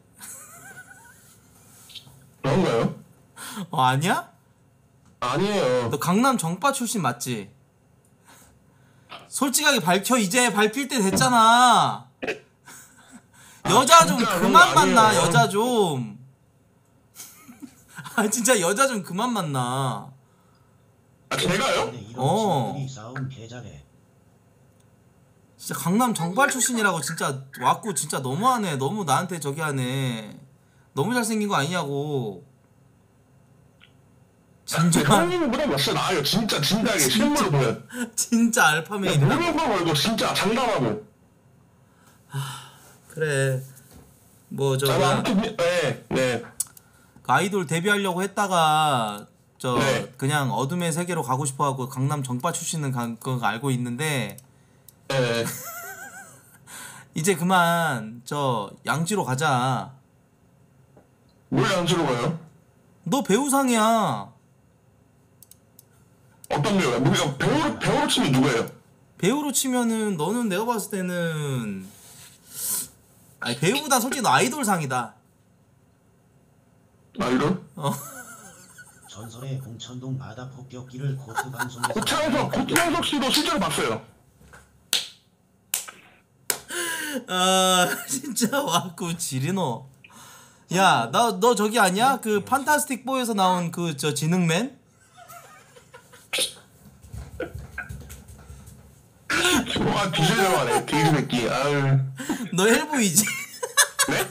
Speaker 7: 그런가요?
Speaker 2: 아니야?
Speaker 7: 아니에요.
Speaker 2: 너 강남 정빠 출신 맞지? 솔직하게 밝혀. 이제 밝힐 때 됐잖아. 여자 좀
Speaker 7: 진짜
Speaker 2: 그만
Speaker 7: 그런 거
Speaker 2: 만나.
Speaker 7: 아니에요.
Speaker 2: 여자 좀. 아 진짜 여자 좀 그만 만나.
Speaker 7: 아, 제가요?
Speaker 1: 근데 이런
Speaker 2: 어.
Speaker 1: 친구들이 싸움 개잘해.
Speaker 2: 진짜 강남 정발 출신이라고 진짜 왔고 진짜 너무하네. 너무 나한테 저기 하네. 너무 잘생긴 거 아니냐고. 진짜
Speaker 7: 형님보다 몇살 나아요. 진짜게 실물로 보면.
Speaker 2: 진짜 알파메이다.
Speaker 7: 모르는 거 말고 진짜 장담하고.
Speaker 2: 그래. 뭐 저
Speaker 7: 아, 네.
Speaker 2: 아이돌 데뷔하려고 했다가 저
Speaker 7: 네.
Speaker 2: 그냥 어둠의 세계로 가고 싶어하고 강남 정파 출신은 거 알고 있는데
Speaker 7: 네.
Speaker 2: 이제 그만 저 양지로 가자.
Speaker 7: 뭘 양주로 가요?
Speaker 2: 너 배우상이야.
Speaker 7: 어떤 배우야? 우리가 배우로 치면 누구예요?
Speaker 2: 배우로 치면은 너는 내가 봤을 때는 아니 배우보다 솔직히 너 아이돌상이다.
Speaker 7: 아이돌?
Speaker 1: 전설의 공천동 바다 폭격기를 코트 방송에서
Speaker 7: 고창석 씨도 실제로 봤어요.
Speaker 2: 아 진짜 와꾸 지리노. 야 너 저기 아니야? 그 판타스틱 4에서 나온 그 저 지능맨?
Speaker 7: 와, 뒤질려고 하네. 뒤질 새끼. 아유.
Speaker 2: 너 헬보이지?
Speaker 7: 네?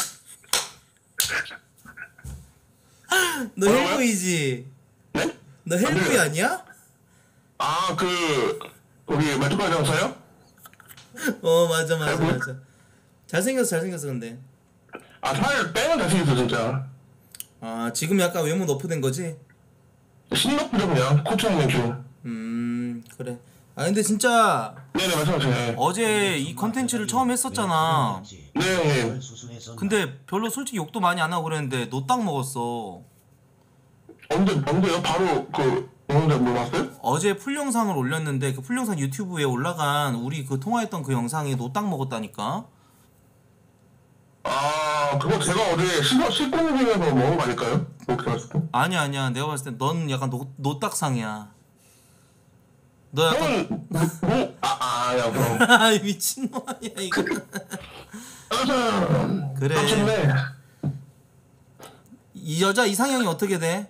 Speaker 2: 너
Speaker 7: 뭐라고요?
Speaker 2: 헬보이지?
Speaker 7: 네?
Speaker 2: 너 헬보이 아니야?
Speaker 7: 아, 우리 메뚜까 장사요?
Speaker 2: 맞아. 잘생겼어 근데.
Speaker 7: 아, 살 빼면 잘생겼어, 진짜.
Speaker 2: 아 지금 약간 외모 너프된 거지?
Speaker 7: 신났죠, 그냥. 코치형님 좀.
Speaker 2: 그래. 아 근데 진짜
Speaker 7: 네네, 말씀하세요.
Speaker 2: 어제 이 컨텐츠를 처음 했었잖아.
Speaker 7: 네.
Speaker 2: 근데 별로 솔직히 욕도 많이 안 하고 그랬는데 너 딱 먹었어.
Speaker 7: 언제요? 바로 영상자 뭐 봤어요?
Speaker 2: 어제 풀 영상을 올렸는데 그 풀 영상 유튜브에 올라간 우리 그 통화했던 그 영상이 너 딱 먹었다니까.
Speaker 7: 아, 그거 제가 어제 식구 중에서 먹은 거 아닐까요? 그렇게 가지고.
Speaker 2: 아니야 내가 봤을 때 넌 약간 노딱상이야. 너 약간
Speaker 7: 야, 그럼.
Speaker 2: 아 미친놈 아니야 이거. 그래.
Speaker 7: 깜짝네.
Speaker 2: 이 여자 이상형이 어떻게 돼?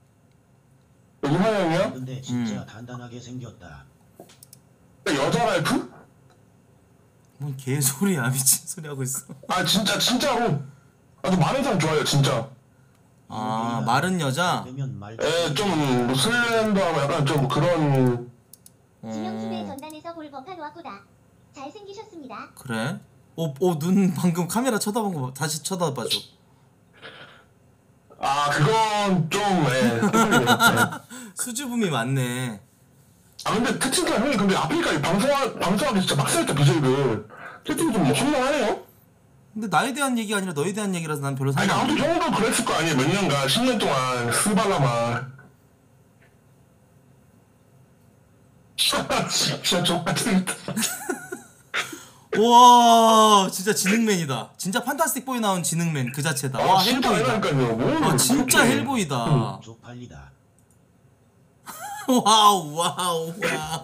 Speaker 7: 이상형이요?
Speaker 1: 근데 진짜 단단하게 생겼다.
Speaker 7: 여자 라이프?
Speaker 2: 뭔 개소리야. 미친 소리 하고 있어.
Speaker 7: 아, 진짜로. 아주 마른 사람 좋아해요, 진짜.
Speaker 2: 아 마른 여자?
Speaker 1: 되면 말
Speaker 7: 좀 슬렌더하고 약간 좀 그런.
Speaker 3: 지명수배 전단에서 볼 법한 와꾸다. 잘생기셨습니다.
Speaker 2: 그래? 눈 방금 카메라 쳐다본 거 다시 쳐다봐줘.
Speaker 7: 아, 그건 좀, 헷갈리네요.
Speaker 2: 수줍음이 많네.
Speaker 7: 아, 근데 특징가 형이 근데 아프리카 방송하기 진짜 빡셀 때 BJ들. 채팅이 좀 험난하네요?
Speaker 2: 근데 나에 대한 얘기 아니라 너에 대한 얘기라서 난 별로
Speaker 7: 아니,
Speaker 2: 상관
Speaker 7: 아무튼 형도 그랬을 거 아니에요. 몇 년간, 10년 동안, 스발라만. 진짜 족같은.
Speaker 2: 와 진짜 지능맨이다. 진짜 판타스틱 보이 나온 지능맨 그 자체다. 와
Speaker 7: 진짜
Speaker 2: 헬보이다.
Speaker 7: 아니라니까요. 뭐,
Speaker 2: 와 진짜
Speaker 7: 그렇게.
Speaker 2: 헬보이다.
Speaker 1: 쪽팔리다.
Speaker 2: 와우.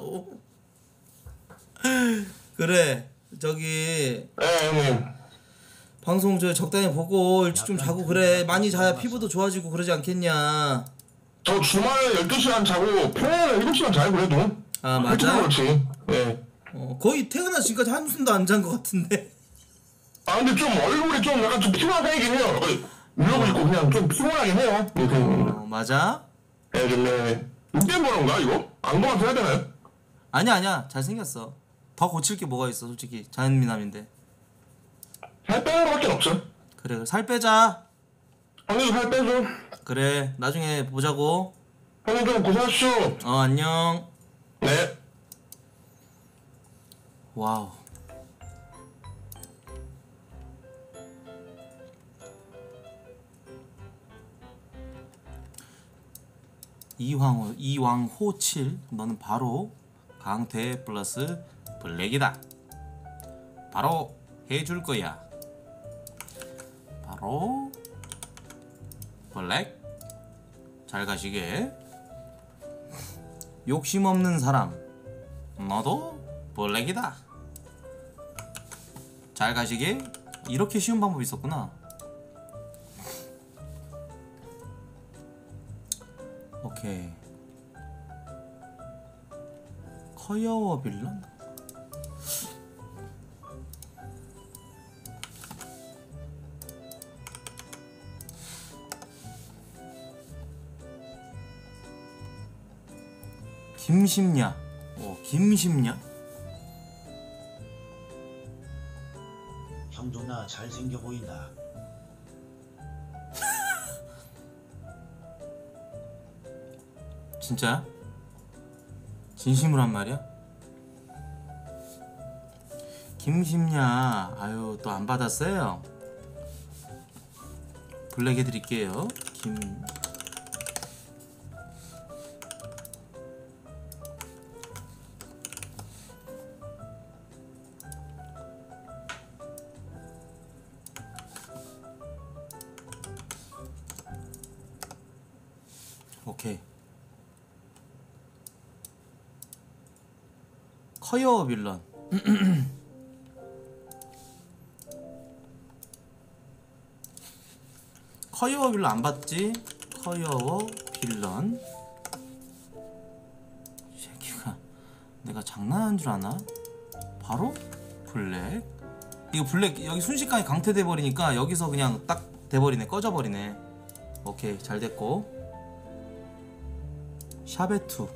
Speaker 2: 그래 저기
Speaker 7: 네, 형님.
Speaker 2: 방송 저 적당히 보고 일찍 좀 자고 그래. 많이 자야 피부도 좋아지고 그러지 않겠냐.
Speaker 7: 저 주말에 12시간 자고, 평일에 7시간 자요, 그래도.
Speaker 2: 아 맞아?
Speaker 7: 그렇지. 네.
Speaker 2: 거의 태어나 지금까지 한숨도 안 잔 것 같은데.
Speaker 7: 아, 근데 좀 얼굴이 좀 약간 좀 피곤한 편이긴 해요. 이러고 있고 그냥 좀 피곤하긴 해요.
Speaker 2: 맞아?
Speaker 7: 네, 좀, 네. 이때 뭐런가, 이거? 안 감아서 해야 되나요?
Speaker 2: 아니야 잘생겼어. 더 고칠 게 뭐가 있어 솔직히. 자연미남인데.
Speaker 7: 살 빼는 거밖에 없죠.
Speaker 2: 그래 살 빼자.
Speaker 7: 형님도 살 빼줘.
Speaker 2: 그래 나중에 보자고.
Speaker 7: 형님들 고생하십시오.
Speaker 2: 안녕.
Speaker 7: 네.
Speaker 2: 와우. 이왕호7 너는 바로 강태 플러스 블랙이다. 바로 해줄 거야. 바로 블랙 잘 가시게. 욕심 없는 사람 너도 블랙이다. 잘 가시게. 이렇게 쉬운 방법이 있었구나. 오케이. 커여워 빌런? 김심냐? 김심냐?
Speaker 1: 형 존나 잘생겨 보인다.
Speaker 2: 진짜야? 진심으로 한 말이야? 김심냐? 아유 또 안 받았어요? 블랙 해드릴게요. 오케이. 커여 빌런. 커여 빌런 안 봤지? 커여 빌런. 이 새끼가 내가 장난한 줄 아나? 바로 블랙. 이거 블랙 여기 순식간에 강퇴돼 버리니까 여기서 그냥 딱 돼버리네. 꺼져 버리네. 오케이 잘 됐고. 샤베투.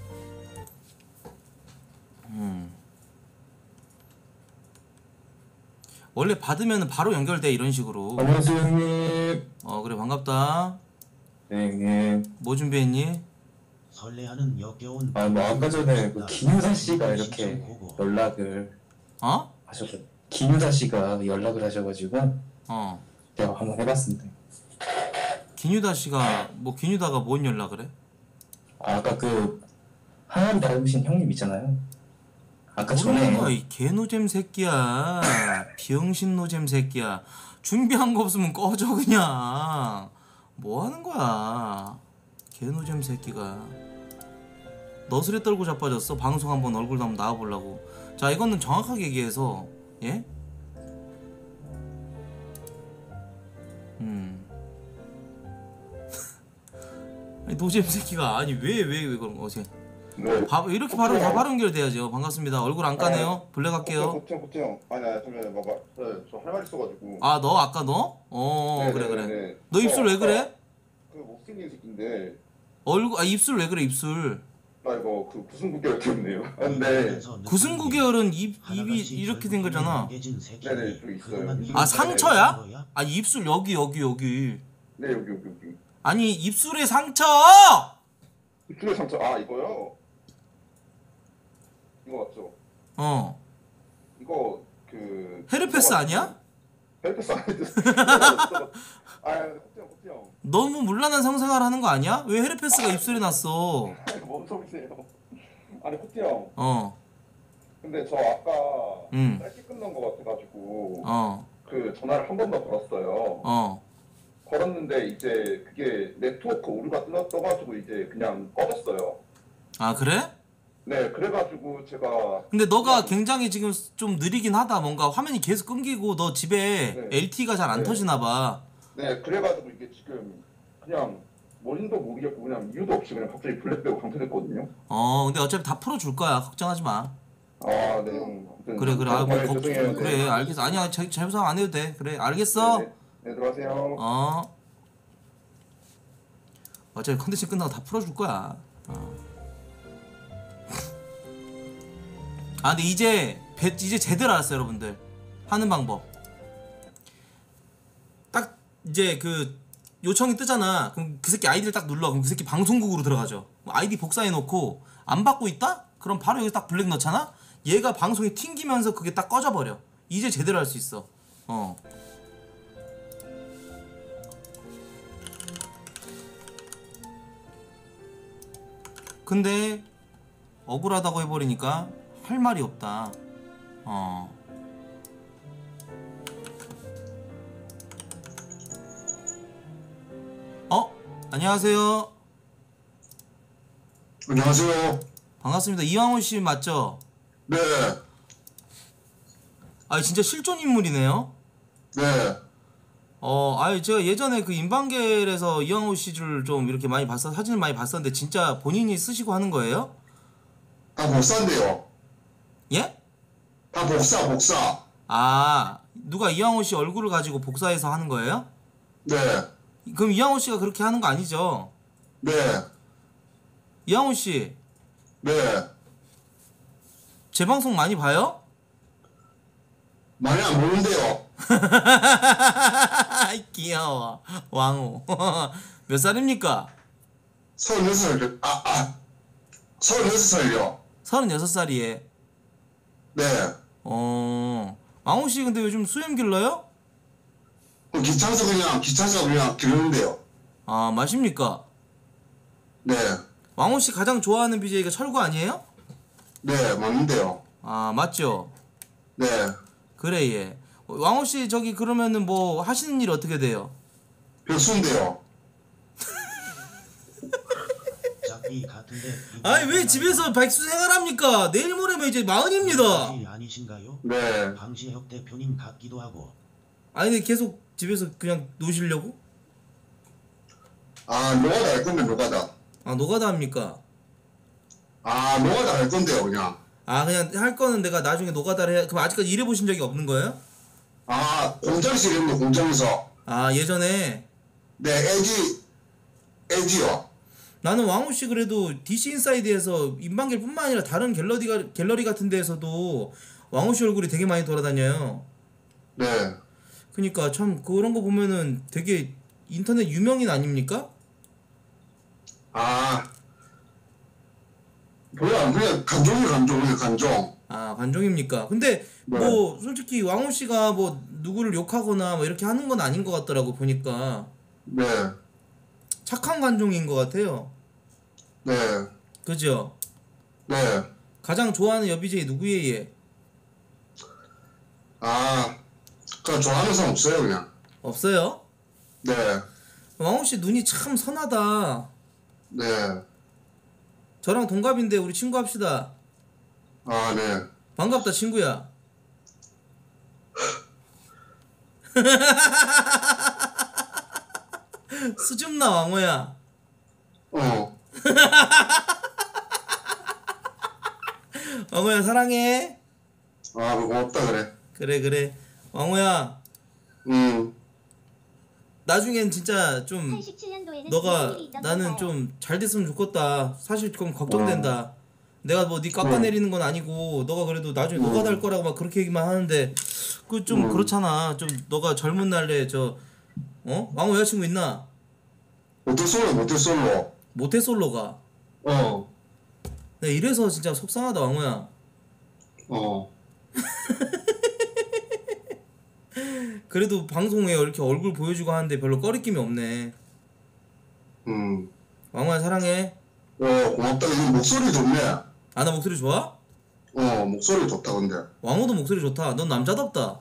Speaker 2: 원래 받으면 바로 연결돼 이런 식으로.
Speaker 7: 안녕하세요 형님.
Speaker 2: 그래 반갑다.
Speaker 7: 네 형님.
Speaker 2: 뭐 준비했니?
Speaker 1: 설레하는 역겨운
Speaker 7: 뭐 아까 전에 그 김유사 씨가 이렇게
Speaker 1: 신청 고고.
Speaker 7: 연락을 하셔서 김유사 씨가 연락을 하셔가지고 제가 한번 해봤습니다.
Speaker 2: 기뉴다 씨가 뭐 기뉴다가 뭔 연락을 해?
Speaker 7: 아까 그 항암 닮으신 형님 있잖아요. 아까 전에
Speaker 2: 뭐야 이 개노잼 새끼야. 병신 노잼 새끼야. 준비한 거 없으면 꺼져 그냥. 뭐 하는 거야 개노잼 새끼가. 너스레 떨고 자빠졌어. 방송 한번 얼굴도 한번 나와보려고. 자 이거는 정확하게 얘기해서 예? 아니, 노잼 새끼가 아니 왜 그런 거 어제
Speaker 7: 네.
Speaker 2: 이렇게 바로 다 바로 연결돼야죠. 반갑습니다. 얼굴 안 까네요. 블랙 할게요.
Speaker 8: 고태형 아니 잠시만요 봐봐 저 할 말 있어가지고
Speaker 2: 아 너 아까 너? 그래
Speaker 8: 네네네네.
Speaker 2: 너 입술 왜 그래?
Speaker 8: 그 못생긴 새끼인데
Speaker 2: 얼굴 입술 왜 그래 입술.
Speaker 8: 나 이거 그 구승구결 때문에요 근데
Speaker 2: 구승구 계열은 입이 이렇게 된 거잖아.
Speaker 8: 네네 좀 있어요
Speaker 2: 아 상처야? 아니 입술 여기
Speaker 8: 네 여기
Speaker 2: 아니 입술에 상처!
Speaker 8: 입술에 상처 이거요? 이거 맞죠? 이거 그
Speaker 2: 헤르페스 아니야?
Speaker 8: 헤르페스 아니지 코트형
Speaker 2: 너무 문란한 상상을 하는 거 아니야? 왜 헤르페스가 입술에 났어?
Speaker 8: 뭔 소리세요 아니 코트형
Speaker 2: 어
Speaker 8: 근데 저 아까 짧게 끝난 거 같아가지고 그 전화를 한 번 더 걸었어요 걸었는데 이제 그게 네트워크 오류가 떠가지고 이제 그냥 꺼졌어요.
Speaker 2: 아 그래?
Speaker 8: 네, 그래가지고 제가
Speaker 2: 근데 너가 굉장히 지금 좀 느리긴 하다. 뭔가 화면이 계속 끊기고 너 집에
Speaker 8: 네.
Speaker 2: LTE가 잘 안
Speaker 8: 네.
Speaker 2: 터지나 봐.
Speaker 8: 네, 그래가지고 이게 지금 그냥 뭔지도 모르겠고 그냥 이유도 없이 그냥 갑자기 블랙 빼고 강퇴됐거든요.
Speaker 2: 근데 어차피 다 풀어줄 거야. 걱정하지 마.
Speaker 8: 네, 형.
Speaker 2: 그래. 아, 뭐
Speaker 8: 죄송해요.
Speaker 2: 그래,
Speaker 8: 네.
Speaker 2: 알겠어. 아니야, 잘못하면 안 해도 돼. 그래, 알겠어.
Speaker 8: 네, 들어가세요.
Speaker 2: 어차피 컨텐츠 끝나고 다 풀어줄 거야. 근데 이제 제대로 알았어요, 여러분들. 하는 방법. 딱 이제 그 요청이 뜨잖아. 그럼 그 새끼 아이디를 딱 눌러. 그럼 그 새끼 방송국으로 들어가죠. 아이디 복사해놓고 안 받고 있다? 그럼 바로 여기 딱 블랙 넣잖아? 얘가 방송이 튕기면서 그게 딱 꺼져버려. 이제 제대로 할 수 있어. 근데 억울하다고 해버리니까 할 말이 없다. 안녕하세요.
Speaker 7: 안녕하세요.
Speaker 2: 반갑습니다. 이왕호 씨 맞죠?
Speaker 7: 네.
Speaker 2: 아 진짜 실존 인물이네요.
Speaker 7: 네.
Speaker 2: 제가 예전에 그 인방겔에서 이왕호 씨를 좀 이렇게 많이 사진을 많이 봤었는데 진짜 본인이 쓰시고 하는 거예요?
Speaker 7: 다 복사인데요.
Speaker 2: 예?
Speaker 7: 다 복사.
Speaker 2: 아 누가 이왕호 씨 얼굴을 가지고 복사해서 하는 거예요?
Speaker 7: 네.
Speaker 2: 그럼 이왕호 씨가 그렇게 하는 거 아니죠?
Speaker 7: 네.
Speaker 2: 이왕호 씨,
Speaker 7: 네.
Speaker 2: 제 방송 많이 봐요?
Speaker 7: 많이 안 보는데요.
Speaker 2: 귀여워 왕호. 몇 살입니까?
Speaker 7: 36살, 36살이요.
Speaker 2: 36살이에.
Speaker 7: 네.
Speaker 2: 왕호 씨 근데 요즘 수염 길러요?
Speaker 7: 귀찮아서 그냥 기르는데요.
Speaker 2: 아 맞습니까?
Speaker 7: 네.
Speaker 2: 왕호 씨 가장 좋아하는 BJ가 철구 아니에요?
Speaker 7: 네, 맞는데요.
Speaker 2: 아 맞죠?
Speaker 7: 네.
Speaker 2: 그래 예. 왕호 씨 저기 그러면은 뭐 하시는 일 어떻게 돼요?
Speaker 7: 백수인데요.
Speaker 1: 어차피 같은데.
Speaker 2: 아니 왜 집에서 백수 생활합니까? 내일 모레면 이제 마흔입니다.
Speaker 1: 아니신가요?
Speaker 7: 네.
Speaker 1: 방시혁 대표님 같기도 하고.
Speaker 2: 아니 근데 계속 집에서 그냥 노시려고?
Speaker 7: 노가다 할 건데, 노가다.
Speaker 2: 아 노가다 합니까?
Speaker 7: 노가다 할 건데요, 그냥.
Speaker 2: 그냥 할 거는 내가 나중에 노가다를 해. 그럼 아직까지 일해보신 적이 없는 거예요?
Speaker 7: 공장에서 일했는데, 공장에서.
Speaker 2: 예전에.
Speaker 7: 네, LG요.
Speaker 2: 나는 왕호 씨 그래도 DC 인사이드에서 인방겔뿐만 아니라 다른 갤러리 같은 데에서도 왕호 씨 얼굴이 되게 많이 돌아다녀요.
Speaker 7: 네.
Speaker 2: 그니까 참 그런 거 보면은 되게 인터넷 유명인 아닙니까?
Speaker 7: 그냥 간종.
Speaker 2: 관종입니까? 근데
Speaker 7: 네.
Speaker 2: 뭐 솔직히 왕호 씨가 뭐 누구를 욕하거나 뭐 이렇게 하는 건 아닌 것 같더라고 보니까.
Speaker 7: 네.
Speaker 2: 착한 관종인 것 같아요.
Speaker 7: 네.
Speaker 2: 그죠?
Speaker 7: 네.
Speaker 2: 가장 좋아하는 여비제이 누구예요? 얘?
Speaker 7: 그냥 좋아하는 사람 없어요, 그냥.
Speaker 2: 없어요?
Speaker 7: 네.
Speaker 2: 왕호 씨 눈이 참 선하다.
Speaker 7: 네.
Speaker 2: 저랑 동갑인데 우리 친구 합시다.
Speaker 7: 네.
Speaker 2: 반갑다 친구야. 수줍나 왕호야. 왕호야 사랑해.
Speaker 7: 고맙다, 그래.
Speaker 2: 그래 왕호야 나중엔 진짜 좀
Speaker 3: 87년도에는
Speaker 2: 너가 나는 좀 잘 됐으면 좋겠다. 사실 좀 걱정된다. 내가 뭐 네 깎아내리는 건 아니고 너가 그래도 나중에 노가다 할 거라고 막 그렇게 얘기만 하는데 그 좀 그렇잖아. 좀 너가 젊은 날에 왕호 여자친구 있나?
Speaker 7: 모태솔로.
Speaker 2: 모태솔로가. 내가 이래서 진짜 속상하다 왕호야. 그래도 방송에 이렇게 얼굴 보여주고 하는데 별로 꺼리낌이 없네. 왕호야 사랑해.
Speaker 7: 고맙다. 이 목소리 좋네.
Speaker 2: 나 목소리 좋아?
Speaker 7: 목소리 좋다, 근데.
Speaker 2: 왕호도 목소리 좋다. 넌 남자답다.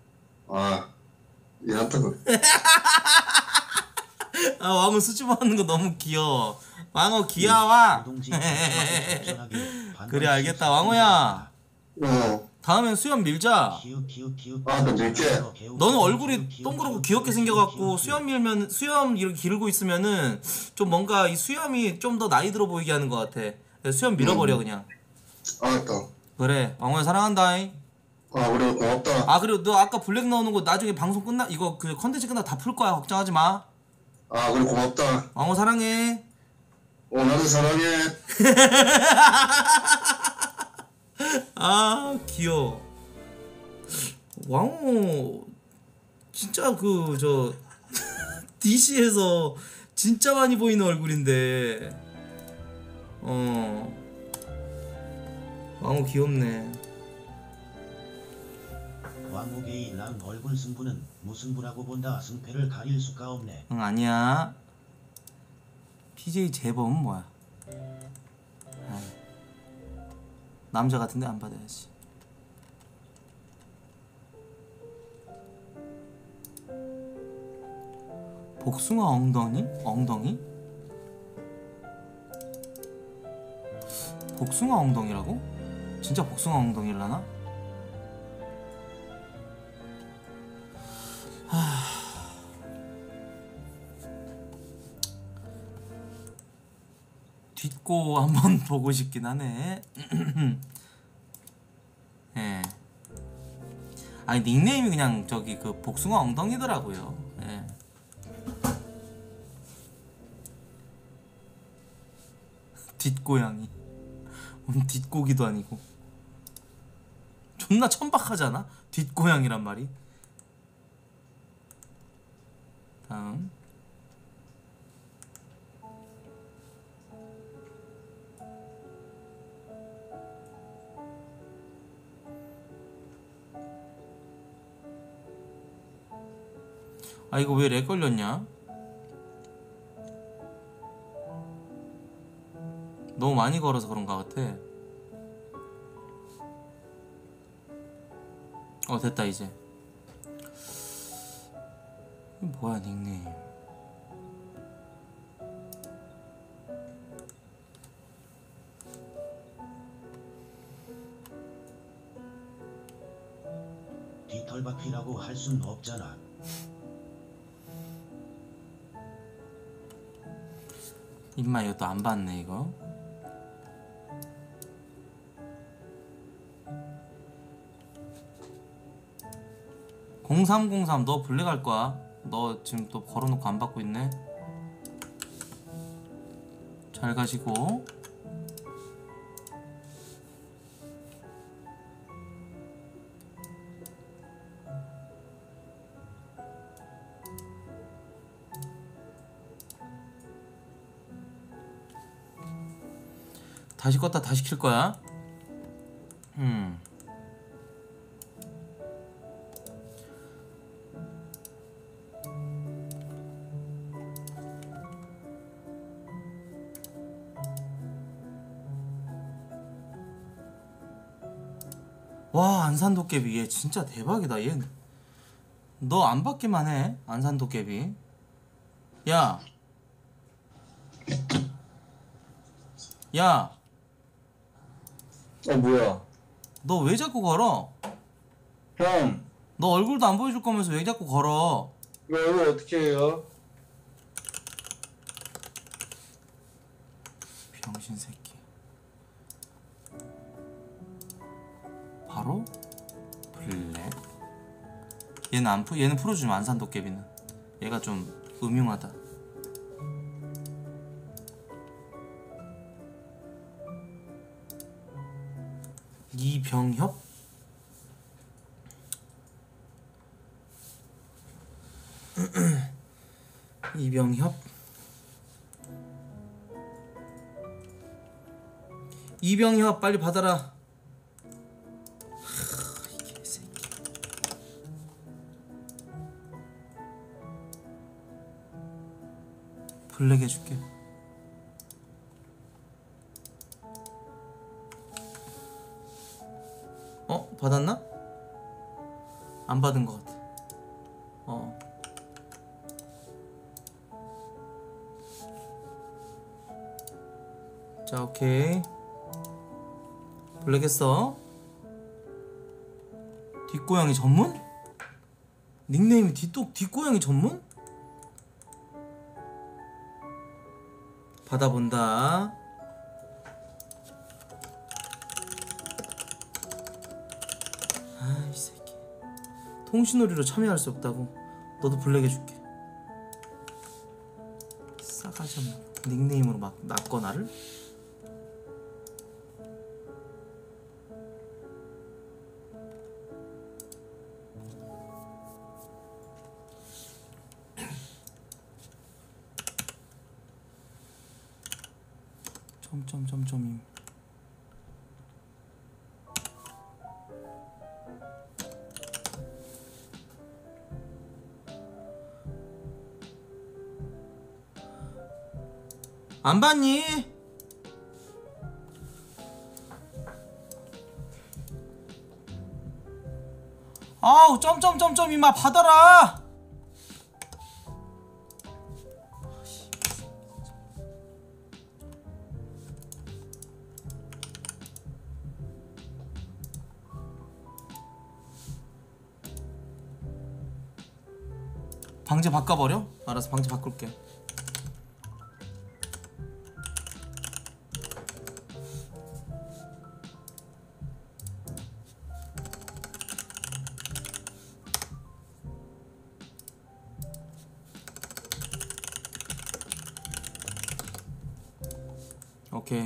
Speaker 7: 이한테
Speaker 2: 왕호 수줍어하는 거 너무 귀여워. 왕호 귀여워. 그래 알겠다. 왕호야 다음엔 수염 밀자.
Speaker 7: 밀게.
Speaker 2: 너는 얼굴이 동그랗고 귀엽게 생겨갖고 수염 이렇게 기르고 있으면은 좀 뭔가 이 수염이 좀 더 나이 들어 보이게 하는 것 같아. 그래서 수염 밀어버려 그냥.
Speaker 7: 알았다.
Speaker 2: 그래 왕호야 사랑한다.
Speaker 7: 그래 고맙다.
Speaker 2: 그리고 너 아까 블랙 넣어놓은 거 나중에 방송 이거 그 컨텐츠 끝나 다 풀 거야. 걱정하지 마.
Speaker 7: 그래 고맙다.
Speaker 2: 왕호 사랑해.
Speaker 7: 나도 사랑해.
Speaker 2: 귀여워. 왕호 진짜 DC에서 진짜 많이 보이는 얼굴인데. 왕호 귀엽네.
Speaker 1: 왕호게이랑 얼굴 승부는 무승부라고 본다. 승패를 가릴 수가 없네.
Speaker 2: 응, 아니야. PJ 재범은 뭐야? 아이, 남자 같은데 안 받아야지. 복숭아 엉덩이? 엉덩이? 복숭아 엉덩이라고? 진짜 복숭아 엉덩이라나? 딛고 한번 보고 싶긴 하네. 예. 아니 닉네임이 그냥 저기 그 복숭아 엉덩이더라고요. 예. 뒷고양이. 뒷고기도 아니고. 존나 천박하잖아. 뒷고양이란 말이. 다음. 아 이거 왜 렉 걸렸냐? 너무 많이 걸어서 그런가 같아. 됐다 이제. 이게 뭐야 닉네임.
Speaker 1: 뒤털바퀴라고 할 순 없잖아.
Speaker 2: 임마 이것도 안 봤네 이거. (0303) 너 블랙 할 거야. 너 지금 또 걸어놓고 안 받고 있네. 잘 가시고. 다시 껐다 다시 킬 거야. 와 안산도깨비 얘 진짜 대박이다. 얘 너 안 받기만 해. 안산도깨비. 야 야,
Speaker 7: 뭐야?
Speaker 2: 너 왜 자꾸 걸어?
Speaker 7: 형,
Speaker 2: 너 얼굴도 안 보여줄 거면서 왜 자꾸 걸어?
Speaker 7: 이거 어떻게 해요?
Speaker 2: 병신 새끼. 바로 블랙. 얘는 풀어주면 안산도깨비는. 얘가 좀 음흉하다. 이병협? 이병협? 이병협 빨리 받아라. 이 개새끼. 블랙 해줄게. 받았나? 안 받은 것 같아. 자, 오케이. 블랙 했어. 뒷고양이 전문? 닉네임이 뒷고양이 전문? 받아본다. 이 새끼. 통신오류로 참여할 수 없다고. 너도 블랙 해줄게. 싸가지 없는 닉네임으로 막 낚어 나를? 점점점점임. 안 봤니? 아우 점점점점 이마 받아라. 방제 바꿔버려? 알았어, 방제 바꿀게. 오케이.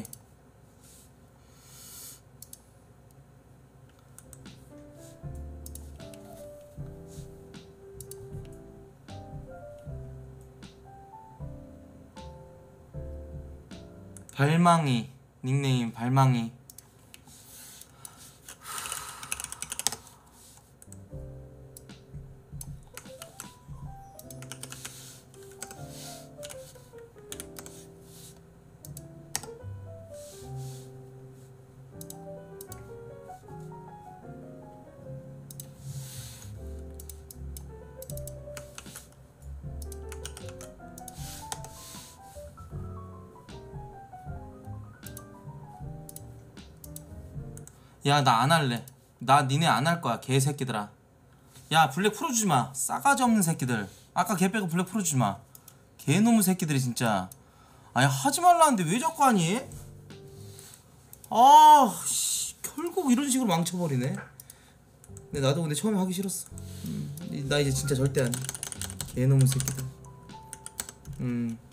Speaker 2: 발망이 닉네임 발망이. 야, 나 안 할래. 나 니네 안 할 거야, 개새끼들아. 야, 블랙 풀어주지 마. 싸가지 없는 새끼들. 아까 걔 빼고 블랙 풀어주지 마. 개놈의 새끼들이 진짜. 아니, 하지 말라는데 왜 자꾸 하니? 아, 씨, 결국 이런 식으로 망쳐버리네. 근데 나도 근데 처음에 하기 싫었어. 나 이제 진짜 절대 안 해. 개놈의 새끼들.